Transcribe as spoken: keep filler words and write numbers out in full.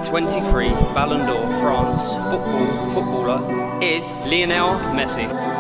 twenty-three Ballon d'Or France football footballer is Lionel Messi.